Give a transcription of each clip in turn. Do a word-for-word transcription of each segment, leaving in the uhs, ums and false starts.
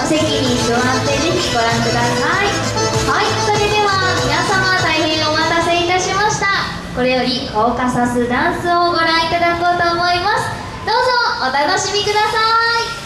席に座ってぜひご覧ください。はい、それでは皆様大変お待たせいたしました。これよりコーカサスダンスをご覧いただこうと思います。どうぞお楽しみください。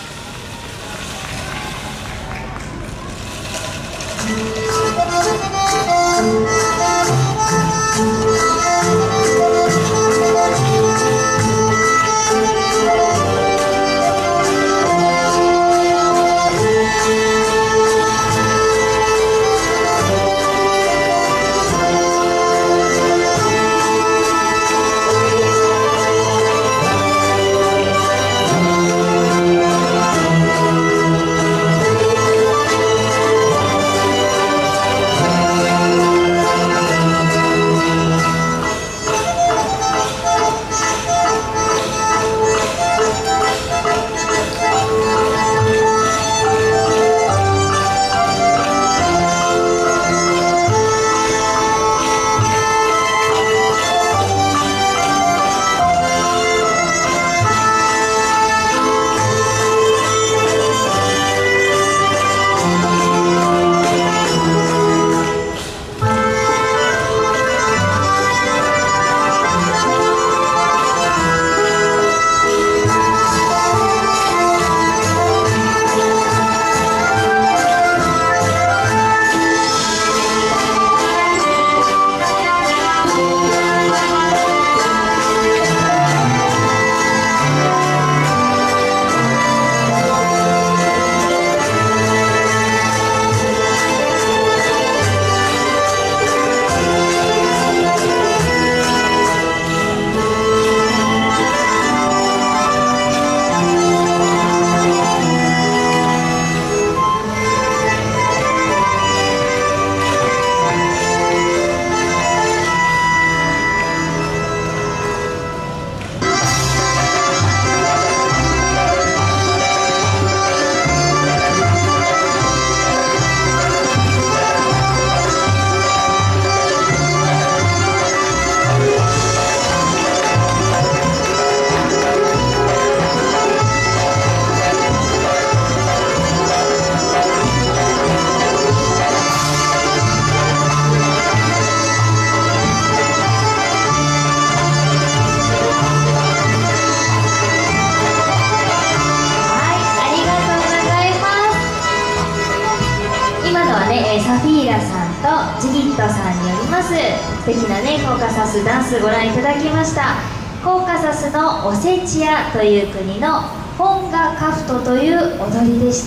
サフィーラさんとジギットさんによります素敵なねコーカサスダンスご覧いただきました。コーカサスのオセチアという国のホンガカフトという踊りでした。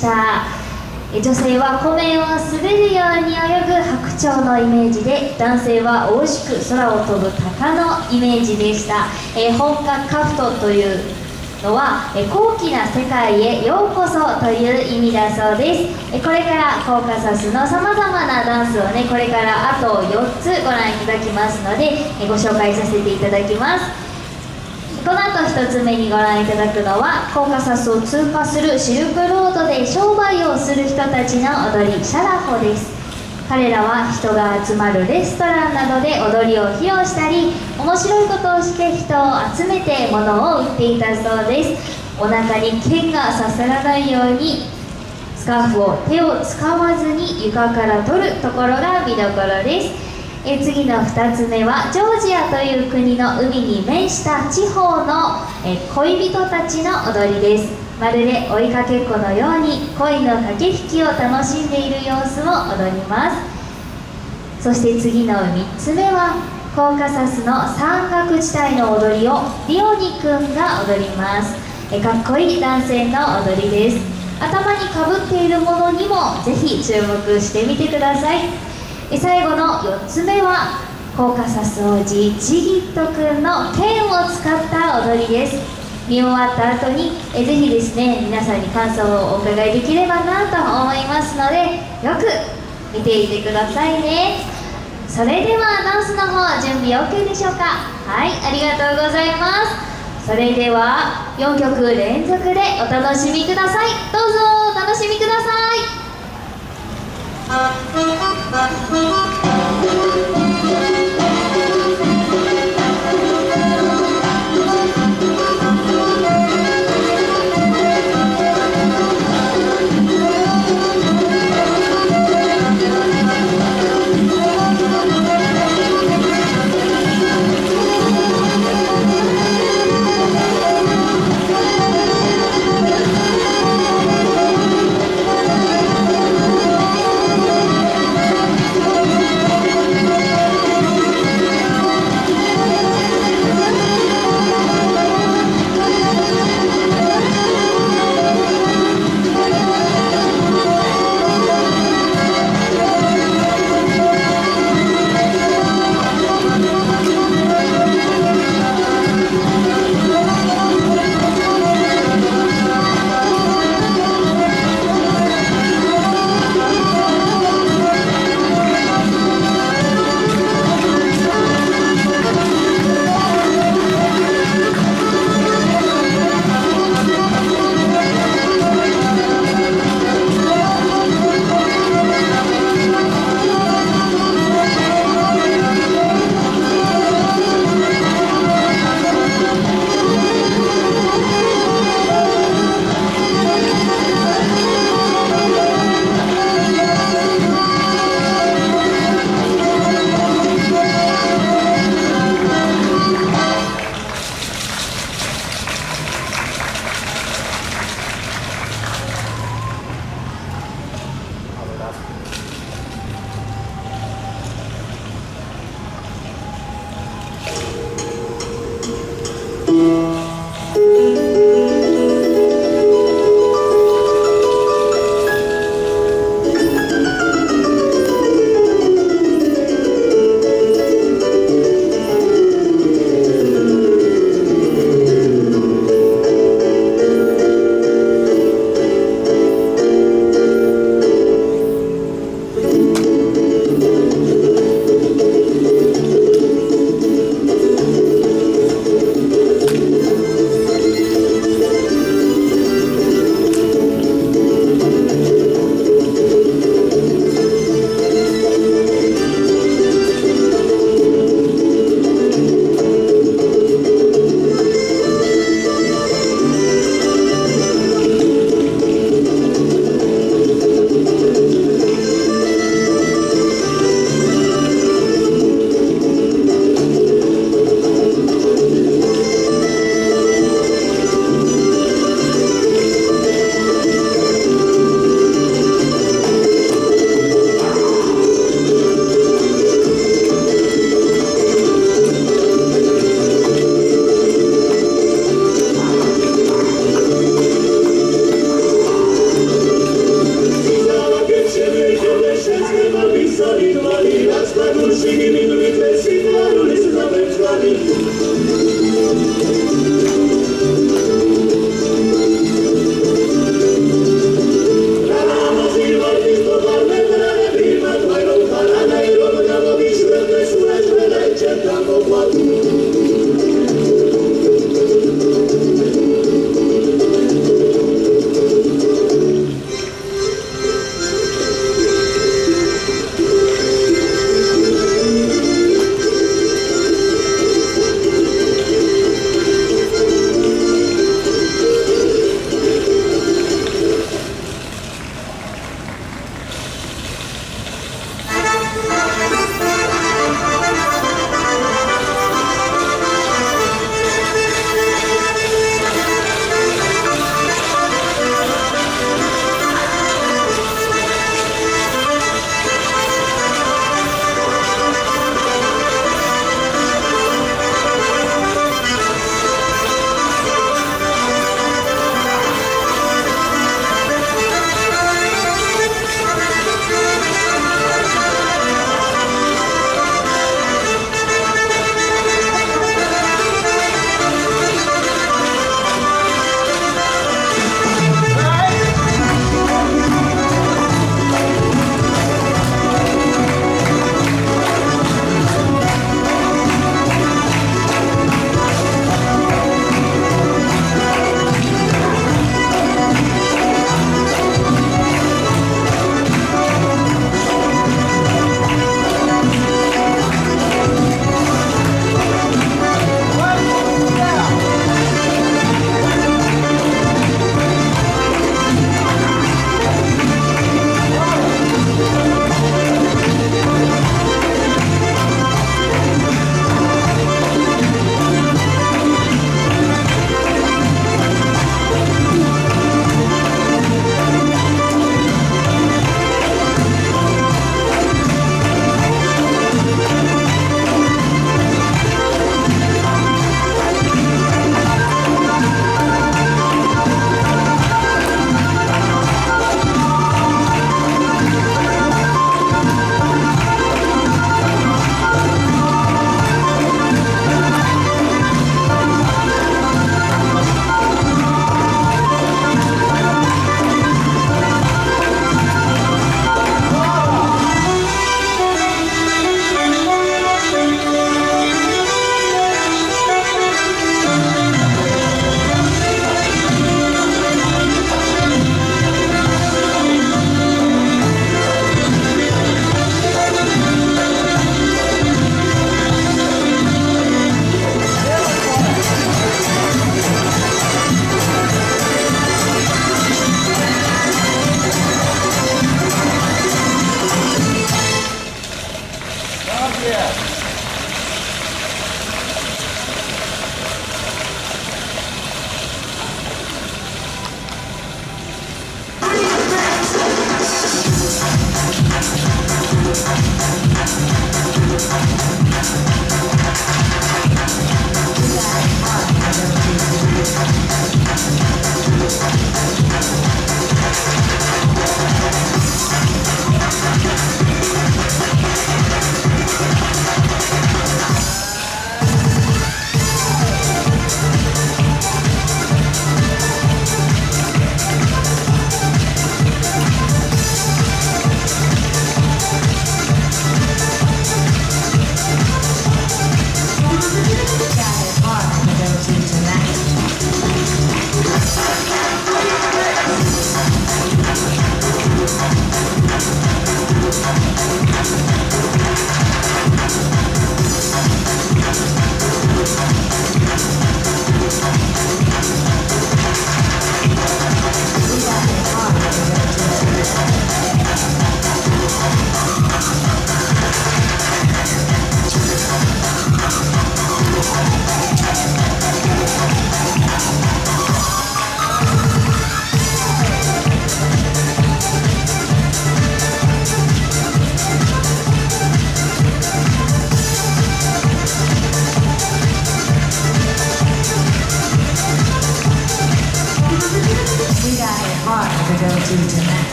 女性は湖面を滑るように泳ぐ白鳥のイメージで、男性は大しく空を飛ぶ鷹のイメージでした。えー、ホンガカフトというのはえ高貴な世界へようこそという意味だそうです。えこれからコーカサスのさまざまなダンスをねこれからあとよっつご覧いただきますのでえご紹介させていただきます。この後ひとつめにご覧いただくのはコーカサスを通過するシルクロードで商売をする人たちの踊りシャラホです。彼らは人が集まるレストランなどで踊りを披露したり面白いことをして人を集めて物を売っていたそうです。お腹に剣が刺さらないようにスカーフを手を使わずに床から取るところが見どころです。え次のふたつめはジョージアという国の海に面した地方のえ恋人たちの踊りです。まるで追いかけっこのように恋の駆け引きを楽しんでいる様子を踊ります。そして次のみっつめはコーカサスの山岳地帯の踊りをリオニくんが踊ります。えかっこいい男性の踊りです。頭にかぶっているものにもぜひ注目してみてください。え最後のよっつめはコーカサス王子ジギットくんの剣を使った踊りです。見終わった後にえぜひですね皆さんに感想をお伺いできればなと思いますのでよく見ていてくださいね。それではダンスの方準備 オーケー でしょうか。はい、ありがとうございます。それではよんきょく連続でお楽しみください。どうぞお楽しみください。 「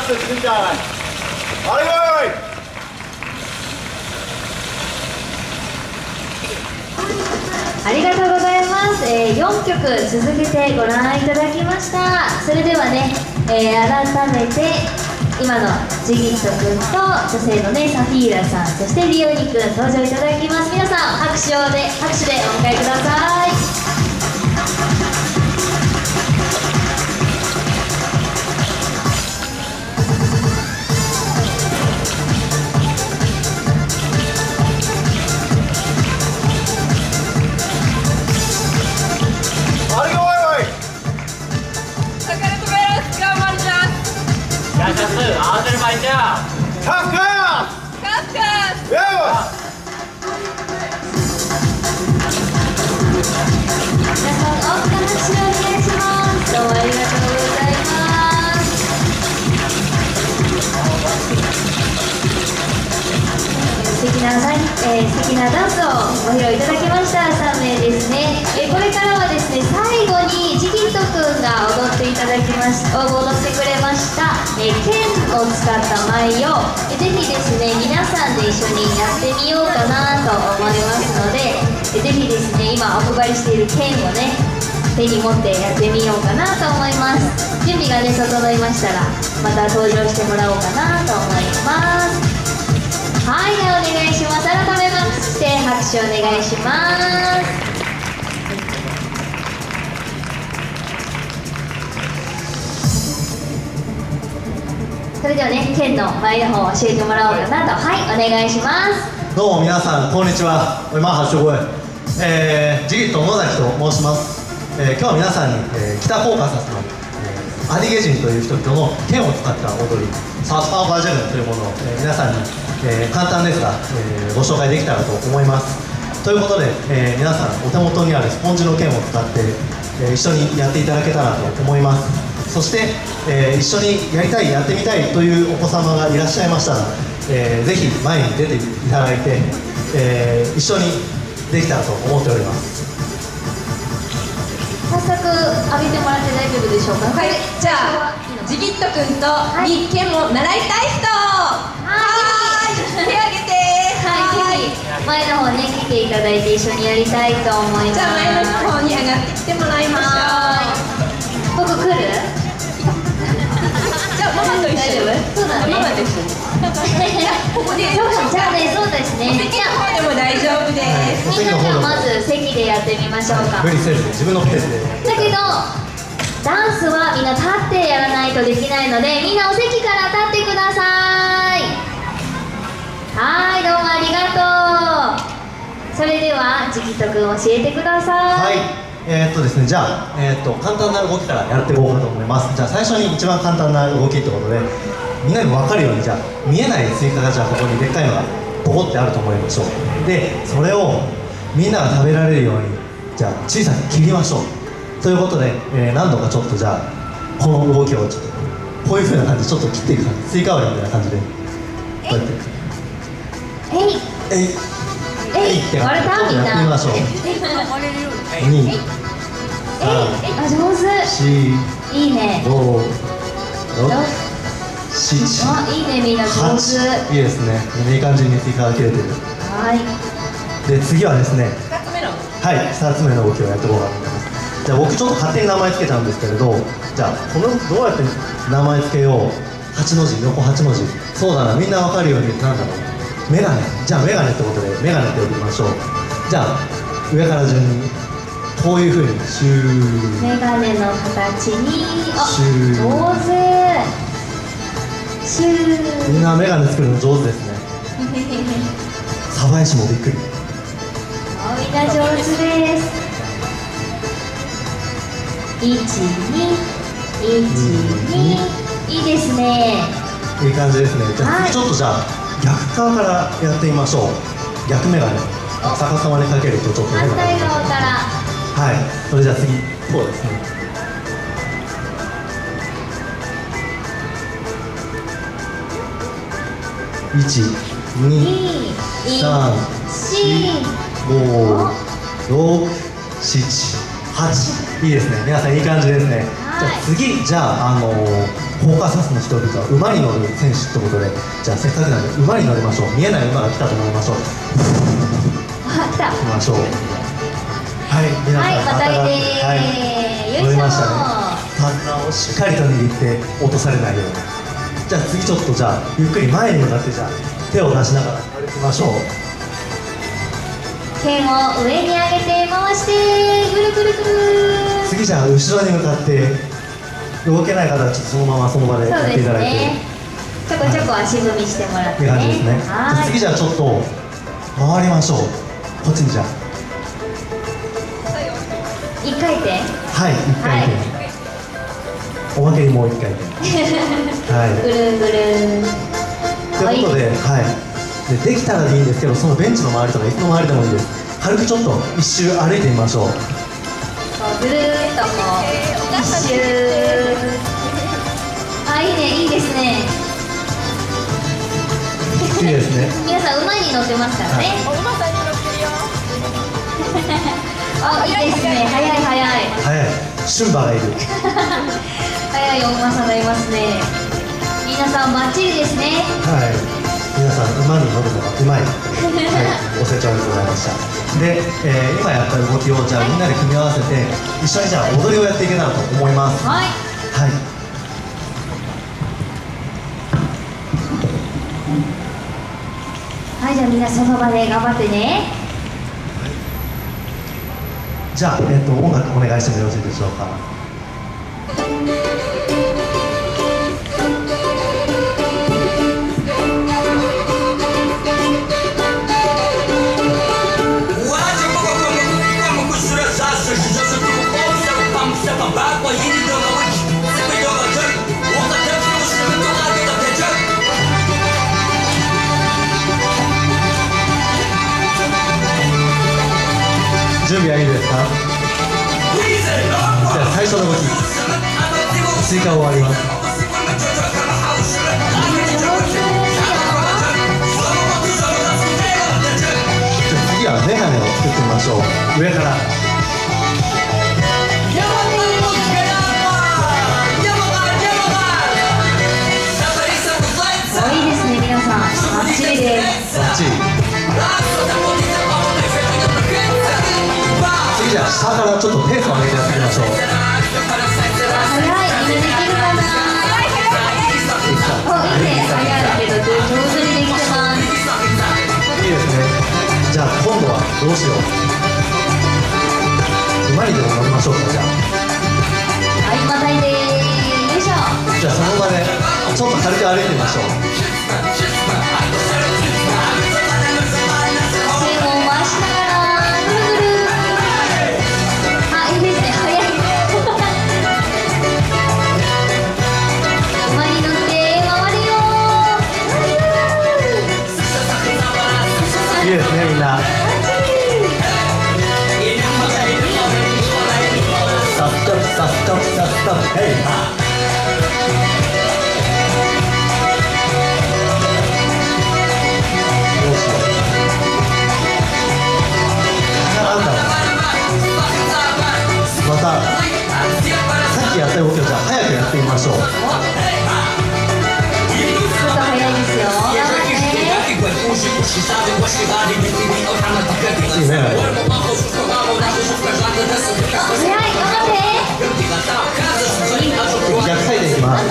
ス続いてははいはい。 ありがとうございます、えー、よんきょく続けてご覧いただきました。それではね、えー、改めて今のジギット君と女性のねサフィーラさん、そしてリオニ君登場いただきます。皆さん拍手をで拍手でお迎えください。 Azerbaycan. Kafkas! Kafkas! Yes! 皆さん大きな拍手をお願いします。どうもありがとうございます。素敵なさん、えー、素敵なダンスをご披露いただきましたさんめいですね。えー、これからはですね、最後にジギットくんが踊っていただきまし踊ってくれました、えー、剣を使った舞を、えー、ぜひですね皆さんで一緒にやってみようかなと思いますので、えー、ぜひですね今お配りしている剣をね手に持ってやってみようかなと思います。準備がね整いましたらまた登場してもらおうかなと思います。はい、ではお願いします。改めまして拍手お願いします。それではね、剣の前の方を教えてもらおうかなと。はい、お願いします。 どうも皆さんこんにちは。マハショゴエ、えー、ジギット野崎と申します。えー、今日は皆さんに、えー、北コーカサスの、えー、アディゲ人という人々の剣を使った踊り、サースパーバージャグというものを、えー、皆さんに、えー、簡単ですが、えー、ご紹介できたらと思います。ということで、えー、皆さんお手元にあるスポンジの剣を使って、えー、一緒にやっていただけたらと思います。そして、えー、一緒にやりたい、やってみたいというお子様がいらっしゃいましたら、えー、ぜひ前に出ていただいて、えー、一緒にできたらと思っております。 早速浴びてもらって大丈夫でしょうか。 はい、じゃあジギット君とに剣を習いたい人、はーい、手挙げて。 はい、ぜひ前の方ね来ていただいて一緒にやりたいと思います。 じゃあ前の方に上がってきてもらいましょう。 ここ来る？ じゃあママと一緒に。 大丈夫？そうだね。 ママと一緒に。じゃあここで。 じゃあね、そうですね。 お席の方でも大丈夫です。 みんなじゃあまず席でやってみましょうか。 無理せず自分のペースで。 だけどダンスはみんな立ってやらないとできないので、みんなお席から立ってください。はい、どうもありがとう。それではジギット君教えてください。 はい、えー、っとですね、じゃあ、えー、っと簡単な動きからやっていこうかと思います。じゃあ最初に一番簡単な動きってことで、みんなにも分かるように、じゃあ見えないスイカがじゃあここにでっかいのがポコってあると思いましょう。でそれをみんなが食べられるようにじゃあ小さく切りましょうということで、えー、何度かちょっとじゃあこの動きをちょっとこういう風な感じでちょっと切っていく感じ、スイカ割りみたいな感じでこうやってえいえいえいってちょっ割れたとやってみましょう。に、 えい、あ、上手。いいね。 ご、ろく、しち、 あ、いいね、みんな上手。 いいですね。いい感じにスイカが切れてる。 はい。 で次はですね、 ふたつめの。 はい、ふたつめの動きをやっていこうかと思います。じゃあ僕ちょっと勝手に名前つけたんですけれど、じゃあこのどうやって名前つけよう。はちの字、横はちの字。そうだな、みんなわかるようになんだろう。メガネ。じゃあメガネってことでメガネって呼びましょう。じゃあ上から順にこういう風にシュー。 メガネの形に、あ、 シュー。 上手。シュー。 みんなメガネ作るの上手ですね。鯖江市もびっくり。 あ、みんな上手です。いち、に、いち、に、いいですね。 いい感じですね。じゃあはい次ちょっとじゃあ逆側からやってみましょう。逆メガネ。逆さまにかけるとちょっとメガネ。 反対側から。 はい。それじゃあ次こうですね。いち、に、 に、 さん、 し、 ご、ろく、しち、はち。いいですね。皆さんいい感じですね。 はじゃあ次、じゃあ、あのー、フォーカサスの人々は馬に乗る選手ってことで、じゃあせっかくなんで馬に乗りましょう。見えない馬が来たと思いましょう。 あ、来た。 行きましょう。はい、皆さん、 はい、またいではい、 ー。よいしょ乗りましたね。パートナーをしっかりと握って落とされないように。じゃあ次ちょっとじゃあゆっくり前に向かってじゃあ手を出しながら歩きましょう。 剣を上に上げて回してぐるぐるぐる。 次じゃあ後ろに向かって動けない方はちょっとそのままその場でやっていただいて、 ね、ちょこちょこ足踏みしてもらってね。 って感じですね。 はい。 次じゃあちょっと回りましょう。こっちにじゃあ一回転。 はい、一回転、はい、おまけにもう一回転はい、 ぐるぐるということで、はい、で、できたらでいいんですけど、そのベンチの周りとか椅子の周りでもいいです。軽くちょっと一周歩いてみましょう。 ぐるーっとこう一周。あ、いいね、いいですね。 いいですね。 皆さん馬に乗ってますからね。 お馬さんに乗ってるよ。 あ、いいですね。早い早い。 早い。シュンバがいる。 早いお馬さんがいますね。皆さんバッチリですね。 はい。皆さん馬に乗るのがうまい。はい。ご清聴ありがとうございました。で、えー、今やった動きをじゃあみんなで組み合わせて一緒にじゃあ踊りをやっていけたらと思います。 はい。 はい。 はい、じゃあみんなその場で頑張ってね。 じゃあ、えっと、音楽お願いしてもよろしいでしょうか。準備はいいですか？じゃあ最初の動き、追加終わります。じゃあ次はメガネを作ってみましょう。上から。 お、いいですね、皆さん。バッチリです。 バッチリ。次じゃあ下からちょっとペースを上げてやっていきましょう。 早い、みんなできるかな。お、いいね、早いけど上手にできてます。 いいですね。じゃあ今度はどうしよう。馬にでも乗りましょうか。じゃあはい、またいでー。よいしょ。 じゃあその場でちょっと軽く歩いてみましょう。 手を回しながらぐるぐる。あ、いいですね、早い。馬に乗って回るよー。 いいですね、みんな。サストップサストップサストップ、ヘイハー。どうしよう。なんだろう。またさっきやった動きをじゃあ早くやってみましょう。 ちょっと早いですよ。頑張ってね。 いいね。 早い、頑張って。 逆回転いきます。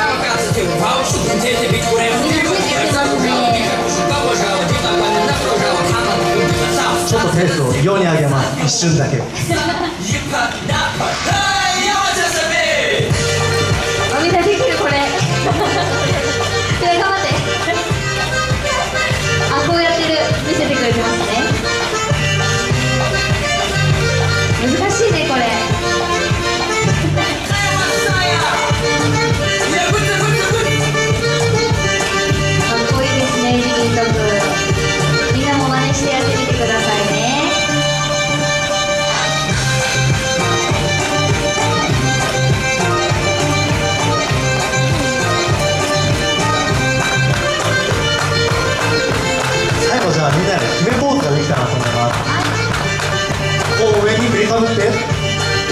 ちょっとペースを異様に上げます。一瞬だけ。 みんなできるこれ。で、頑張って。あ、こうやってる、見せてくれてますね。難しいねこれ。かっこいいですね、ジギート君。みんなも真似してやってみてくださいね。 最後じゃあみんなで決めポーズができたらと思います。こう上に振りかぶって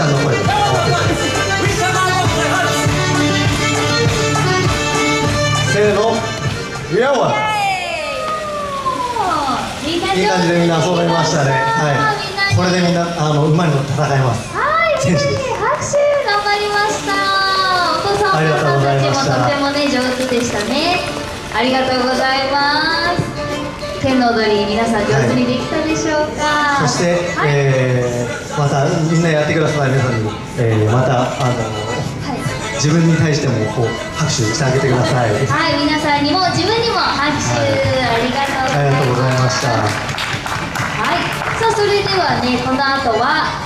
んの声で合わせてせーのいやわみんないい感じでみんな遊べましたね。はい。これでみんなあのうまいの戦えます。 はい、拍手頑張りました。お父さんお母さんたちもとてもね上手でしたね。ありがとうございます。剣の踊り皆さん上手にできたでしょうか。 そして、はい、えー、またみんなやってください皆さんに、えー、またあの、はい、自分に対してもこう拍手してあげてください。 はい、皆さんにも自分にも拍手、はい、ありがとうございました。 ありがとうございました。 はい、さあそれではねこの後は